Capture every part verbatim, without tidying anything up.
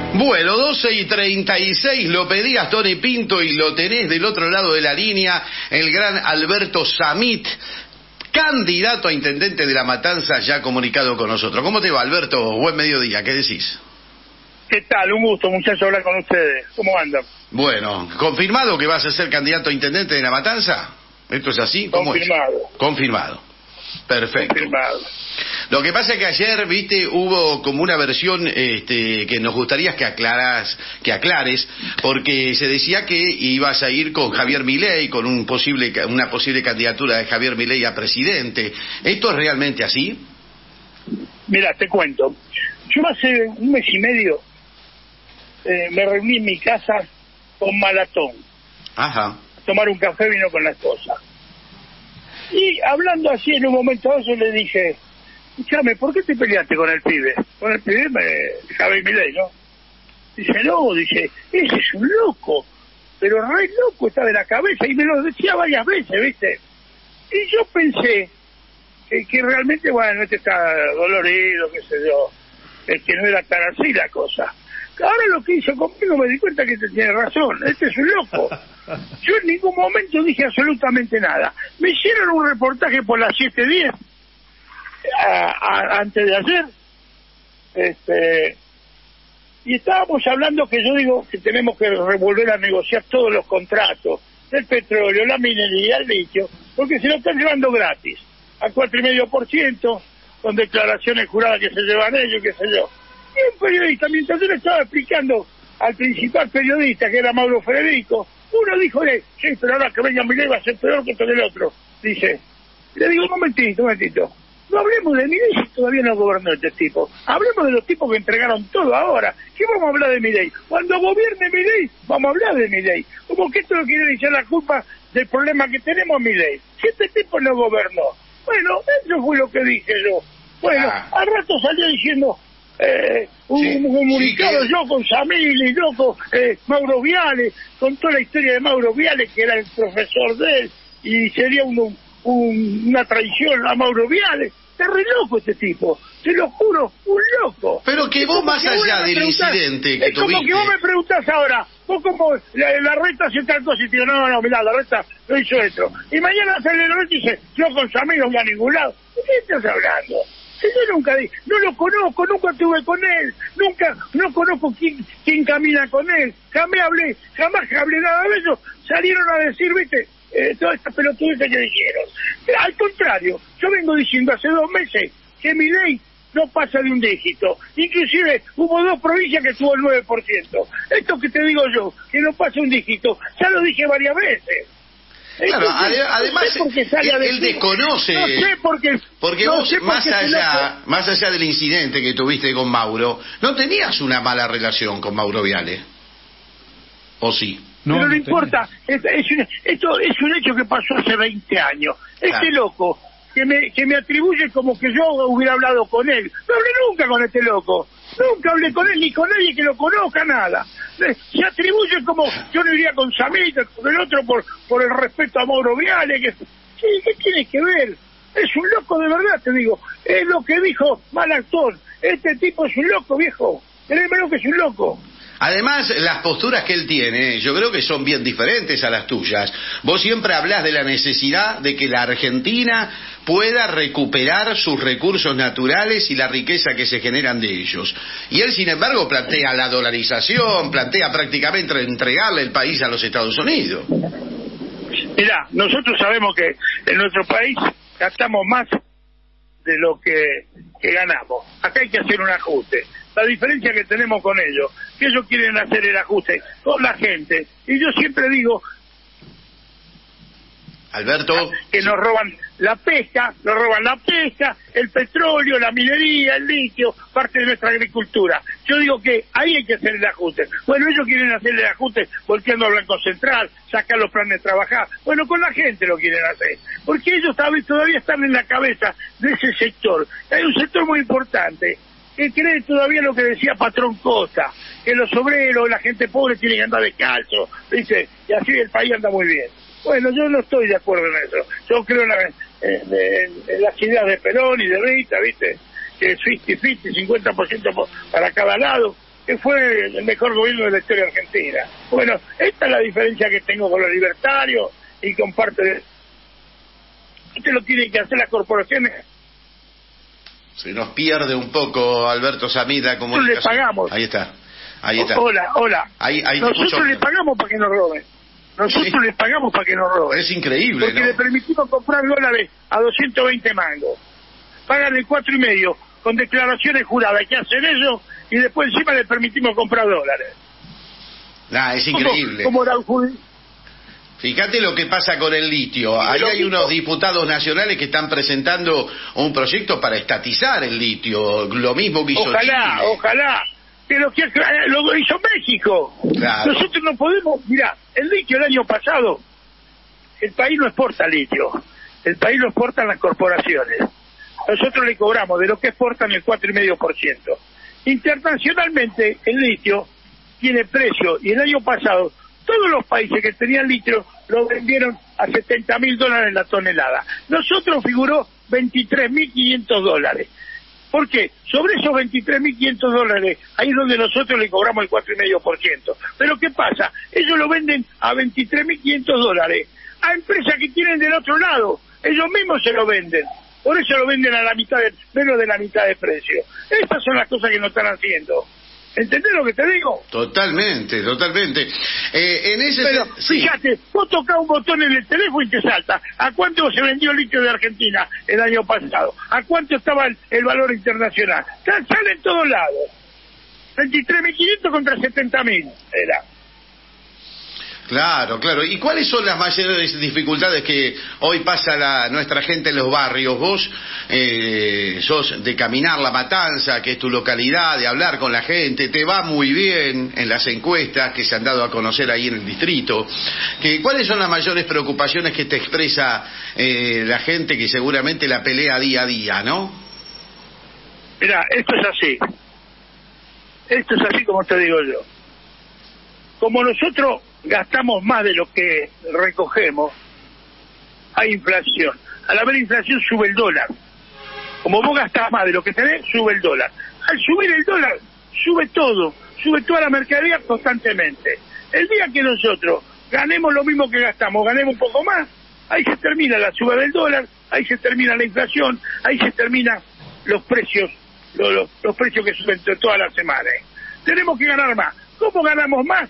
Bueno, doce y treinta y seis, lo pedías Tony Pinto y lo tenés del otro lado de la línea, el gran Alberto Samit, candidato a intendente de La Matanza, ya comunicado con nosotros. ¿Cómo te va, Alberto? Buen mediodía, ¿qué decís? ¿Qué tal? Un gusto, muchachos, hablar con ustedes. ¿Cómo andan? Bueno, ¿confirmado que vas a ser candidato a intendente de La Matanza? ¿Esto es así? ¿Cómo Confirmado. Es? Confirmado. Perfecto. Confirmado. Lo que pasa es que ayer, viste, hubo como una versión este, que nos gustaría que aclaras, que aclares, porque se decía que ibas a ir con Javier Milei, con un posible, una posible candidatura de Javier Milei a presidente. ¿Esto es realmente así? Mira, te cuento. Yo hace un mes y medio eh, me reuní en mi casa con Malatón. Ajá. A tomar un café, vino con la esposa. Y hablando así en un momento dado, yo le dije, escúchame, ¿por qué te peleaste con el pibe? Con el pibe, me, Javier Milei, ¿no? Dice, no, dice, ese es un loco, pero re loco está de la cabeza, y me lo decía varias veces, ¿viste? Y yo pensé que, que realmente, bueno, este está dolorido, qué sé yo, es que no era tan así la cosa. Ahora lo que hizo conmigo me di cuenta que te tiene razón, este es un loco. Yo en ningún momento dije absolutamente nada. Me hicieron un reportaje por las siete diez, a, a, antes de ayer, este, y estábamos hablando que yo digo que tenemos que volver a negociar todos los contratos, del petróleo, la minería, el litio, porque se lo están llevando gratis, a cuatro y medio por ciento, con declaraciones juradas que se llevan ellos, qué sé yo. Y un periodista, mientras yo le estaba explicando al principal periodista, que era Mauro Federico, uno dijo, sí, pero ahora que venga Milei va a ser peor que todo el otro. Dice, le digo, un momentito, un momentito, no hablemos de Milei si todavía no gobernó este tipo. Hablemos de los tipos que entregaron todo ahora. ¿Qué vamos a hablar de Milei? Cuando gobierne Milei, vamos a hablar de Milei. Como que esto no quiere echar la culpa del problema que tenemos Milei. Si este tipo no gobernó. Bueno, eso fue lo que dije yo. Bueno, ah. al rato salió diciendo... Eh, un, sí, un comunicado sí, que... yo con Samili, yo con eh, Mauro Viale, con toda la historia de Mauro Viale, que era el profesor de él, y sería un, un, una traición a Mauro Viale. Es re loco este tipo, te lo juro, un loco. Pero que vos, más allá del incidente que es como tuviste... que vos me preguntás ahora, vos como la, la reta hace tal cosa y te digo, no, no, mirá, la reta lo hizo esto. Y mañana sale la reta y dice, yo con Samili no voy a ningún lado. ¿De qué estás hablando? Yo nunca dije, no lo conozco, nunca estuve con él, nunca, no conozco quién, quién camina con él, jamás hablé, jamás hablé nada de eso, salieron a decir, viste, eh, toda esta pelotudez que dijeron. Al contrario, yo vengo diciendo hace dos meses que Milei no pasa de un dígito, inclusive hubo dos provincias que tuvo el nueve por ciento. Esto que te digo yo, que no pasa un dígito, ya lo dije varias veces. Claro, ade además no sé él, él desconoce, no sé porque, porque no vos sé por más allá, no... más allá del incidente que tuviste con Mauro, no tenías una mala relación con Mauro Viale, ¿o sí? No, pero no, no importa, es, es un, esto es un hecho que pasó hace veinte años. Este claro. loco que me, que me atribuye como que yo hubiera hablado con él, no hablé nunca con este loco, nunca hablé con él ni con nadie que lo conozca, nada. Se atribuye como yo no iría con Samita, con el otro por por el respeto a Mauro Viale, que ¿qué, qué tiene que ver? Es un loco de verdad, te digo, es lo que dijo mal actor, este tipo es un loco, viejo, créemelo que es un loco. Además, las posturas que él tiene, yo creo que son bien diferentes a las tuyas. Vos siempre hablás de la necesidad de que la Argentina pueda recuperar sus recursos naturales y la riqueza que se generan de ellos. Y él, sin embargo, plantea la dolarización, plantea prácticamente entregarle el país a los Estados Unidos. Mirá, nosotros sabemos que en nuestro país gastamos más de lo que, que ganamos. Acá hay que hacer un ajuste. La diferencia que tenemos con ellos, que ellos quieren hacer el ajuste con la gente. Y yo siempre digo, Alberto, que nos roban la pesca, nos roban la pesca, el petróleo, la minería, el litio, parte de nuestra agricultura. Yo digo que ahí hay que hacer el ajuste. Bueno, ellos quieren hacer el ajuste volteando a Blanco Central, sacar los planes de trabajar. Bueno, con la gente lo quieren hacer, porque ellos todavía están en la cabeza de ese sector. Hay un sector muy importante que cree todavía lo que decía Patrón Costa, que los obreros, la gente pobre tienen que andar descalzo, dice, y así el país anda muy bien. Bueno, yo no estoy de acuerdo en eso. Yo creo en, la, en, en, en las ideas de Perón y de Rita, ¿viste? Que es cincuenta cincuenta, cincuenta por ciento para cada lado. que fue el mejor gobierno de la historia argentina. Bueno, esta es la diferencia que tengo con los libertarios y con parte de... Esto lo tienen que hacer las corporaciones. Se nos pierde un poco, Alberto Samit, la comunicación. Nosotros le pagamos. Ahí está, ahí está. Hola, hola. Ahí, ahí Nosotros le pagamos para que nos roben. Nosotros sí. les pagamos para que nos roben. Es increíble, Porque ¿no? le permitimos comprar dólares a doscientos veinte mangos. Pagan el cuatro y medio con declaraciones juradas. Hay que hacer eso y después encima le permitimos comprar dólares. Nah, es increíble. Como, como Fíjate lo que pasa con el litio. Ahí hay unos diputados nacionales que están presentando un proyecto para estatizar el litio. Lo mismo que hizo Ojalá, Chile. ojalá. Pero que lo hizo México. Claro. Nosotros no podemos... Mirá, el litio el año pasado, el país no exporta litio. El país lo exportan las corporaciones. Nosotros le cobramos de lo que exportan el cuatro coma cinco por ciento. Internacionalmente, el litio tiene precio. Y el año pasado, todos los países que tenían litio lo vendieron a setenta mil dólares la tonelada. Nosotros figuró veintitrés mil quinientos dólares. ¿Por qué? Sobre esos veintitrés mil quinientos dólares, ahí es donde nosotros le cobramos el cuatro coma cinco por ciento. Pero ¿qué pasa? Ellos lo venden a veintitrés mil quinientos dólares a empresas que tienen del otro lado. Ellos mismos se lo venden. Por eso lo venden a la mitad, de, menos de la mitad de precio. Estas son las cosas que no están haciendo. ¿Entendés lo que te digo? Totalmente, totalmente. Eh, en ese Pero, sí. fíjate, vos tocás un botón en el teléfono y te salta. ¿A cuánto se vendió el litio de Argentina el año pasado? ¿A cuánto estaba el, el valor internacional? Sale en todos lados. veintitrés mil quinientos contra setenta mil era. Claro, claro. ¿Y cuáles son las mayores dificultades que hoy pasa la, nuestra gente en los barrios? Vos eh, sos de caminar La Matanza, que es tu localidad, de hablar con la gente, te va muy bien en las encuestas que se han dado a conocer ahí en el distrito. Que, ¿cuáles son las mayores preocupaciones que te expresa eh, la gente que seguramente la pelea día a día, no? Mirá, esto es así. Esto es así como te digo yo. Como nosotros gastamos más de lo que recogemos, hay inflación. Al haber inflación sube el dólar. Como vos gastás más de lo que tenés, sube el dólar. Al subir el dólar, sube todo, sube toda la mercadería constantemente. El día que nosotros ganemos lo mismo que gastamos, ganemos un poco más, ahí se termina la suba del dólar, ahí se termina la inflación, ahí se terminan los precios, los, los, los precios que suben todas las semanas. Tenemos que ganar más. ¿Cómo ganamos más?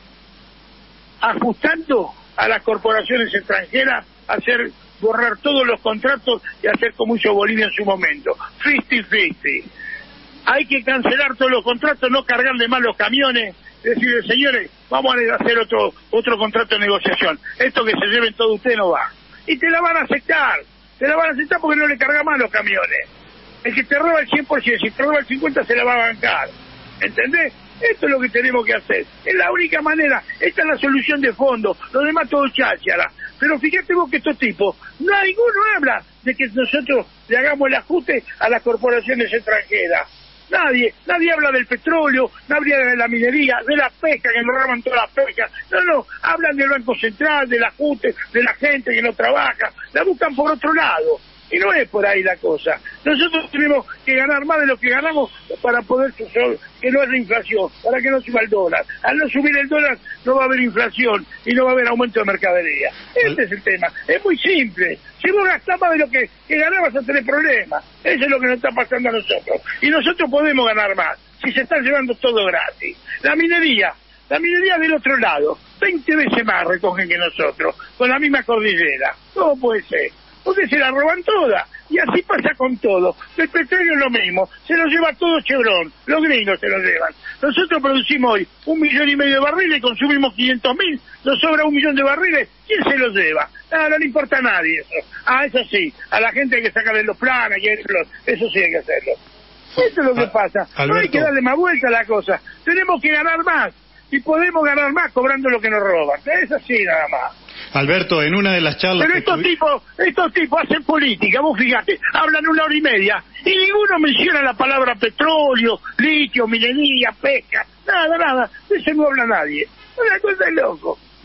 Ajustando a las corporaciones extranjeras, hacer borrar todos los contratos y hacer como hizo Bolivia en su momento. cincuenta cincuenta. Hay que cancelar todos los contratos, no cargarle más los camiones, decirle, señores, vamos a hacer otro otro contrato de negociación. Esto que se lleven todo usted no va. Y te la van a aceptar, te la van a aceptar porque no le carga más los camiones. El que te roba el cien por ciento, si te roba el cincuenta por ciento se la va a bancar. ¿Entendés? Esto es lo que tenemos que hacer. Es la única manera. Esta es la solución de fondo. Lo demás todo cháchara. Pero fíjate vos que estos tipos, no hay ninguno habla de que nosotros le hagamos el ajuste a las corporaciones extranjeras. Nadie, nadie habla del petróleo, nadie habla de la minería, de la pesca, que nos roban toda la pesca. No, no, hablan del Banco Central, del ajuste, de la gente que no trabaja. La buscan por otro lado. Y no es por ahí la cosa. Nosotros tenemos que ganar más de lo que ganamos para poder que no haya inflación, para que no suba el dólar. Al no subir el dólar no va a haber inflación y no va a haber aumento de mercadería. Este es el tema. Es muy simple. Si vos gastás más de lo que, que ganás vas a tener problemas. Eso es lo que nos está pasando a nosotros. Y nosotros podemos ganar más si se está llevando todo gratis. La minería. La minería del otro lado, veinte veces más recogen que nosotros, con la misma cordillera. ¿Cómo puede ser? Porque se la roban toda, y así pasa con todo. El petróleo es lo mismo, se lo lleva todo Chevron, los gringos se lo llevan. Nosotros producimos hoy un millón y medio de barriles y consumimos quinientos mil, nos sobra un millón de barriles, ¿quién se los lleva? Nada, no le importa a nadie eso. Ah, eso sí, a la gente hay que sacarle los planes, y eso, eso sí hay que hacerlo. Esto es lo que pasa, no hay que darle más vuelta a la cosa, tenemos que ganar más, y podemos ganar más cobrando lo que nos roban, es así nada más. Alberto, en una de las charlas... Pero estos tipos, estos tipos hacen política, vos fíjate, hablan una hora y media y ninguno menciona la palabra petróleo, litio, minería, pesca, nada, nada, de eso no habla nadie. Una cosa de loco.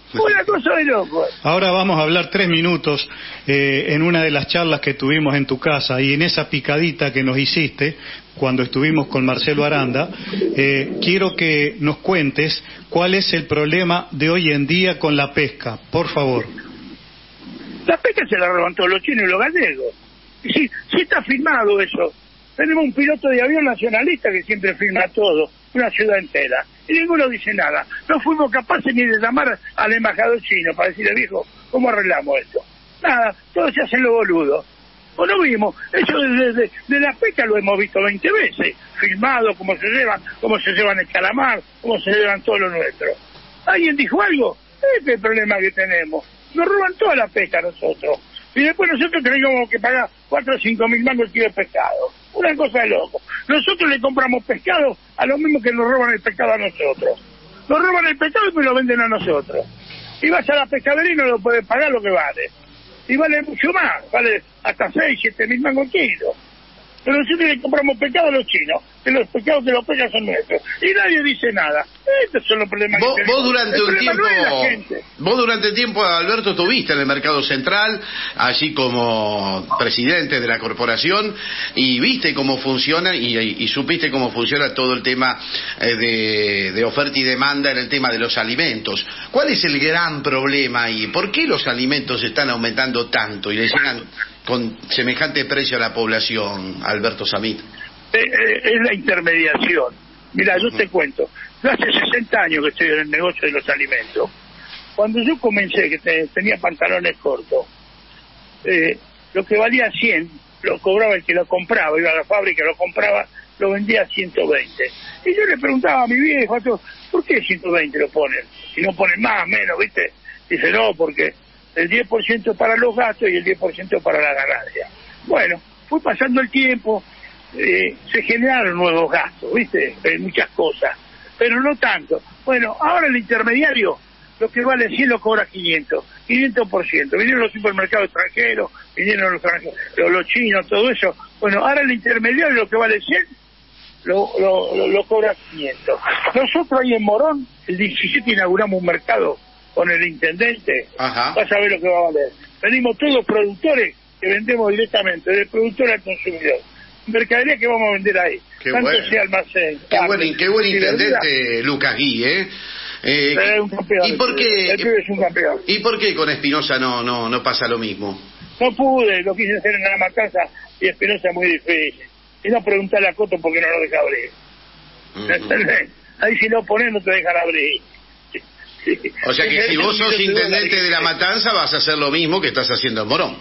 Una cosa de loco. Ahora vamos a hablar tres minutos eh, en una de las charlas que tuvimos en tu casa y en esa picadita que nos hiciste cuando estuvimos con Marcelo Aranda. Eh, quiero que nos cuentes cuál es el problema de hoy en día con la pesca, por favor. La pesca se la roban todos los chinos y los gallegos. Y sí, sí está firmado eso. Tenemos un piloto de avión nacionalista que siempre firma todo, una ciudad entera. Y ninguno dice nada. No fuimos capaces ni de llamar al embajador chino para decirle, viejo, ¿cómo arreglamos esto? Nada, todos se hacen lo boludo. ¿O no vimos? Eso de, de, de la pesca lo hemos visto veinte veces. Filmado, cómo se llevan, cómo se llevan el calamar, cómo se llevan todo lo nuestro. ¿Alguien dijo algo? Este es el problema que tenemos. Nos roban toda la pesca a nosotros. Y después nosotros tenemos que pagar cuatro o cinco mil mangos el kilo de pescado. Una cosa de loco. Nosotros le compramos pescado a los mismos que nos roban el pescado a nosotros. Nos roban el pescado y me lo venden a nosotros. Y vas a la pescadería y no lo puedes pagar lo que vale. Y vale mucho más, vale hasta seis, siete mil mangos el kilo. Pero nosotros le compramos pescado a los chinos, que los pescados que los pescan son nuestros. Y nadie dice nada. Estos son los problemas vos, que tenemos. Vos durante el un tiempo, no es la gente. vos durante el tiempo, Alberto, estuviste en el mercado central, allí como presidente de la corporación, y viste cómo funciona y, y, y supiste cómo funciona todo el tema eh, de, de oferta y demanda en el tema de los alimentos. ¿Cuál es el gran problema ahí? ¿Por qué los alimentos están aumentando tanto y le llegan con semejante precio a la población, Alberto Samit? Eh, eh, es la intermediación. Mira, yo te cuento, yo hace sesenta años que estoy en el negocio de los alimentos. Cuando yo comencé, que te, tenía pantalones cortos, eh, lo que valía cien, lo cobraba el que lo compraba, iba a la fábrica, lo compraba, lo vendía a ciento veinte. Y yo le preguntaba a mi viejo, ¿por qué ciento veinte lo ponen? Si no ponen más, menos, ¿viste? Dice, no, porque el diez por ciento para los gastos y el diez por ciento para la ganancia. Bueno, fue pasando el tiempo, eh, se generaron nuevos gastos, ¿viste? En muchas cosas, pero no tanto. Bueno, ahora el intermediario, lo que vale cien lo cobra quinientos, quinientos por ciento. Vinieron los supermercados extranjeros, vinieron los, los, los chinos, todo eso. Bueno, ahora el intermediario, lo que vale cien, lo, lo, lo, lo cobra quinientos. Nosotros ahí en Morón, el diecisiete inauguramos un mercado con el intendente. Ajá. Vas a ver lo que va a valer. Venimos todos productores que vendemos directamente, del productor al consumidor. Mercadería que vamos a vender ahí. Qué tanto bueno. sea almacén. Qué buen, qué buen intendente Lucas Gui, ¿eh? Eh, es un campeón. ¿Y por qué? El pibe es un campeón. ¿Y por qué con Espinosa no, no, no pasa lo mismo? No pude, lo quise hacer en la matanza y Espinosa es muy difícil. Y no preguntarle a Coto porque no lo deja abrir. Uh-huh. Ahí si no pones no te dejan abrir. O sea que si vos sos intendente de La Matanza vas a hacer lo mismo que estás haciendo en Morón.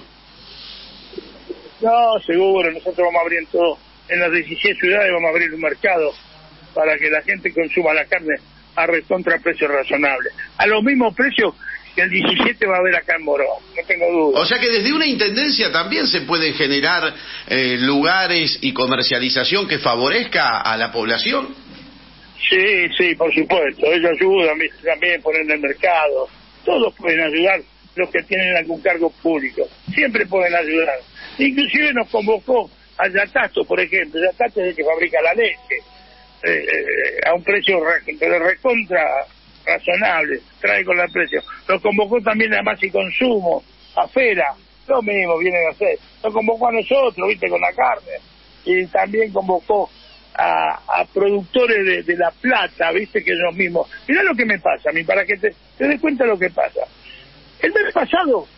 No, seguro, nosotros vamos a abrir en todo, en las diecisiete ciudades vamos a abrir un mercado para que la gente consuma la carne a recontra precios razonables. A los mismos precios que el diecisiete va a haber acá en Morón, no tengo duda. O sea que desde una intendencia también se pueden generar eh, lugares y comercialización que favorezca a la población. Sí, sí, por supuesto, ellos ayudan también poner en el mercado, todos pueden ayudar, los que tienen algún cargo público, siempre pueden ayudar. Inclusive nos convocó a Yatasto, por ejemplo, Yatasto es el que fabrica la leche, eh, eh, a un precio re, recontra razonable, trae con el precio. Nos convocó también a Más y Consumo, a Fera, lo mismo vienen a hacer. Nos convocó a nosotros, viste, con la carne, y también convocó A, a productores de, de La Plata, viste, que es lo mismo. Mirá lo que me pasa a mí, para que te, te des cuenta de lo que pasa. El mes pasado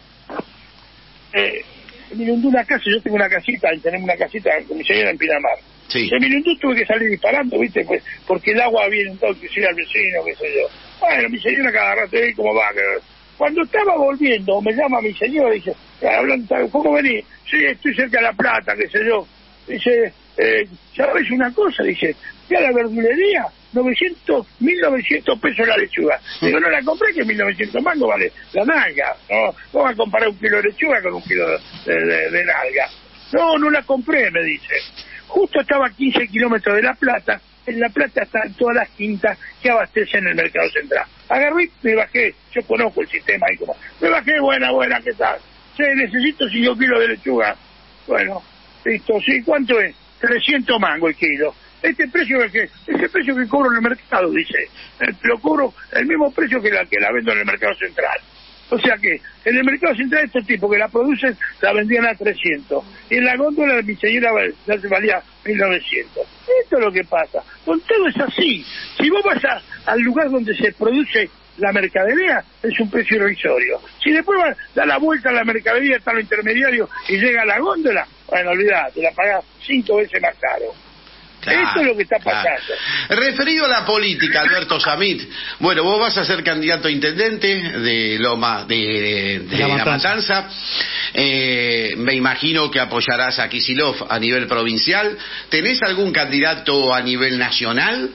eh, me inundó una casa, yo tengo una casita, tenemos una casita con mi señora en Pinamar. Sí. Se me inundó, tuve que salir disparando, viste, pues, porque el agua había inundado, que sea al vecino, qué sé yo. Bueno, mi señora cada rato, ¿eh? ¿Cómo va? Cuando estaba volviendo, me llama mi señora y dice, hablando, ¿cómo venís? Sí, estoy cerca de La Plata, qué sé yo. Dice, eh, ¿sabes una cosa? Dice, fui a la verdulería, novecientos, mil novecientos pesos la lechuga. Digo, no la compré, que mil novecientos mangos vale la nalga. No, vamos a comparar un kilo de lechuga con un kilo de, de, de nalga. No, no la compré, me dice. Justo estaba a quince kilómetros de La Plata. En La Plata están todas las quintas que abastecen el mercado central. Agarré, me bajé, yo conozco el sistema ahí como, me bajé, buena, buena, ¿qué tal? Sí, necesito cinco kilos de lechuga. Bueno, listo, sí, ¿cuánto es? trescientos mangos el kilo. este precio es que ese precio que cobro en el mercado, dice, eh, lo cobro el mismo precio que la que la vendo en el mercado central. O sea que en el mercado central estos tipos que la producen la vendían a trescientos y en la góndola de mi señora ya se valía mil novecientos. Esto es lo que pasa. Con todo es así. Si vos vas a, al lugar donde se produce la mercadería, es un precio irrisorio. Si después vas, da la vuelta a la mercadería, está lo intermediario y llega a la góndola, bueno, olvidate, la pagás cinco veces más caro. Claro, esto es lo que está pasando. Claro. Referido a la política, Alberto Samit, bueno, vos vas a ser candidato a intendente de Loma de, de, de La Matanza. Matanza. Eh, me imagino que apoyarás a Kicillof a nivel provincial. ¿Tenés algún candidato a nivel nacional?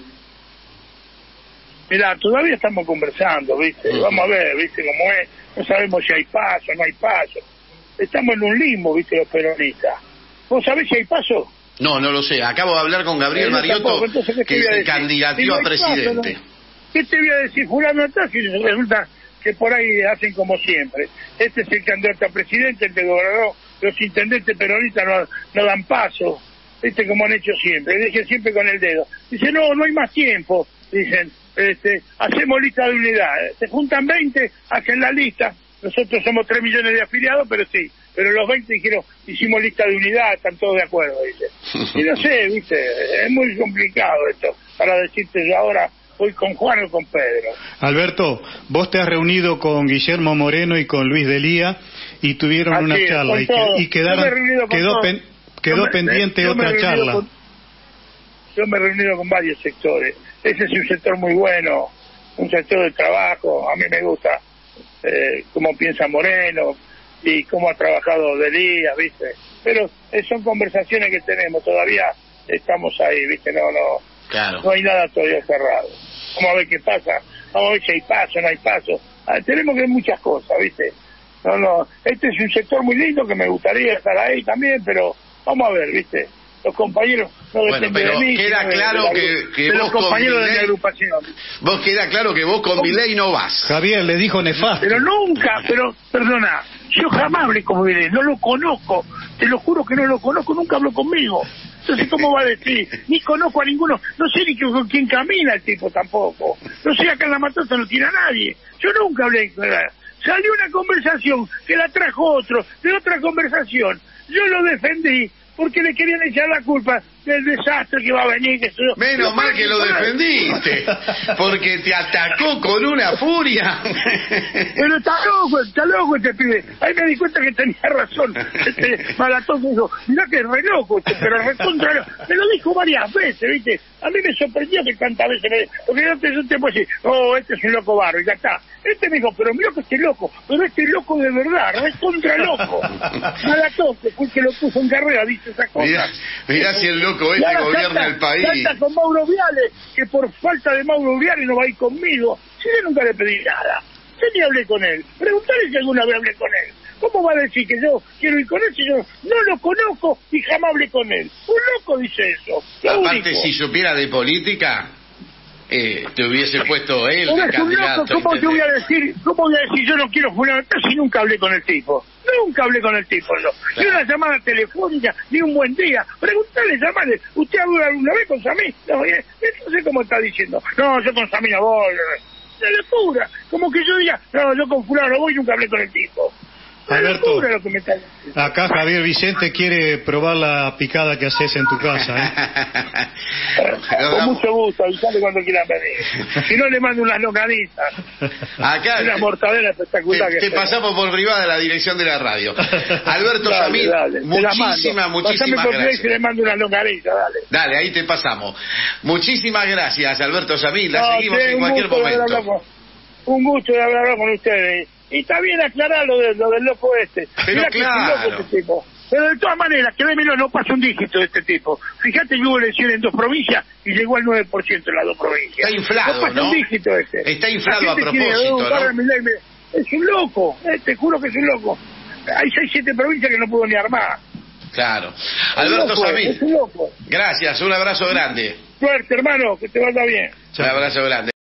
Mira, todavía estamos conversando, ¿viste? Uh-huh. Vamos a ver, ¿viste cómo es? No sabemos si hay paso, no hay paso. Estamos en un limbo, ¿viste? Los peronistas. ¿Vos sabés si hay paso? No, no lo sé. Acabo de hablar con Gabriel eh, Mariotto, entonces, que se candidateó si no a presidente. Paso, ¿no? ¿Qué te voy a decir, fulano atrás? Y resulta que por ahí hacen como siempre. Este es el candidato a presidente, el de gobernador. Los intendentes peronistas no, no dan paso. Este como han hecho siempre. Dejen siempre con el dedo. Dice, no, no hay más tiempo. Dicen, este, hacemos lista de unidad. Se juntan veinte, hacen la lista. Nosotros somos tres millones de afiliados, pero sí. Pero los veinte dijeron, hicimos lista de unidad, están todos de acuerdo, dice. Y no sé, viste, es muy complicado esto, para decirte yo ahora voy con Juan o con Pedro. Alberto, vos te has reunido con Guillermo Moreno y con Luis Delía y tuvieron Así una es, charla y, que, y quedaron, quedó, pen, quedó me, pendiente yo otra charla. Con, yo me he reunido con varios sectores. Ese es un sector muy bueno, un sector de trabajo, a mí me gusta eh, cómo piensa Moreno y cómo ha trabajado Delía, ¿viste? Pero eh, son conversaciones que tenemos, todavía estamos ahí, ¿viste? No, no, claro. No hay nada todavía cerrado. Vamos a ver qué pasa, vamos a ver si hay paso, no hay paso. Ah, tenemos que ver muchas cosas, ¿viste? No, no, este es un sector muy lindo que me gustaría estar ahí también, pero vamos a ver, ¿viste? Los compañeros no bueno, pero de mí, queda de, claro de la, que, que de vos los compañeros con de mi agrupación. Vos queda claro que vos con Milei no vas. Javier le dijo nefasto. Pero nunca, pero perdona, yo jamás hablé con Milei, no lo conozco, te lo juro que no lo conozco, nunca habló conmigo. Entonces, ¿cómo va a decir? Ni conozco a ninguno, no sé ni con quién camina el tipo tampoco. No sé, acá en La Matanza no tiene a nadie. Yo nunca hablé con él. Salió una conversación que la trajo otro, de otra conversación. Yo lo defendí porque le querían echar la culpa del desastre que va a venir. Que Menos pero mal que lo defendiste, porque te atacó con una furia. Pero está loco, está loco este pibe. Ahí me di cuenta que tenía razón. Este Malatón dijo, mirá que es re loco, este, pero re contra loco. Me lo dijo varias veces, ¿viste? A mí me sorprendió que tantas veces me... Porque yo te, yo te puedo decir, oh, este es un loco barro, y ya está. Este me dijo, pero mira que este loco, pero este loco de verdad, re contra loco. Malatón, que fue el que lo puso en carrera, dice esa cosa. Mirá, mirá si el loco este gobierna salta, el país. Salta con Mauro Viale, que por falta de Mauro Viale no va a ir conmigo. Si yo nunca le pedí nada, yo ni hablé con él. Preguntale si alguna vez hablé con él. ¿Cómo va a decir que yo quiero ir con él si yo no lo conozco y jamás hablé con él? Un loco dice eso. Aparte, único. si supiera de política, eh, te hubiese puesto él de candidato. Loco, ¿cómo te voy a decir? ¿Cómo voy a decir yo no quiero fundamentar si nunca hablé con el tipo? Nunca hablé con el tipo yo. Ni una llamada telefónica, ni un buen día. Preguntale, llamale. ¿Usted habló alguna vez con Samí? No, eh, no sé cómo está diciendo. No, yo con Samí no voy. De locura. Como que yo diga, no, yo con fulano no voy y nunca hablé con el tipo. Alberto, acá Javier Vicente quiere probar la picada que haces en tu casa, ¿eh? Con mucho gusto, avisale cuando quieran venir. Si no, le mando unas longanitas. Acá una mortadela espectacular. Te, que te pasamos por privada la dirección de la radio. Alberto Samit, muchísimas, muchísimas por gracias. Y le mando unas longanitas, dale. Dale, ahí te pasamos. Muchísimas gracias, Alberto Samit. La no, seguimos en cualquier momento. Un gusto de hablar con ustedes. Y está bien aclarar lo, de, lo del loco este. Pero Mirá claro. Que es loco este tipo. Pero de todas maneras, que démelo, no pasa un dígito de este tipo. Fíjate que hubo elecciones en dos provincias y llegó al nueve por ciento en las dos provincias. Está inflado, no pasa ¿no? un dígito este. Está inflado a propósito, ¿no? Es un loco, eh, te juro que es un loco. Hay seis, siete provincias que no pudo ni armar. Claro. Alberto Samit, es un loco. Gracias, un abrazo grande. Suerte, hermano, que te vaya bien. Un abrazo grande.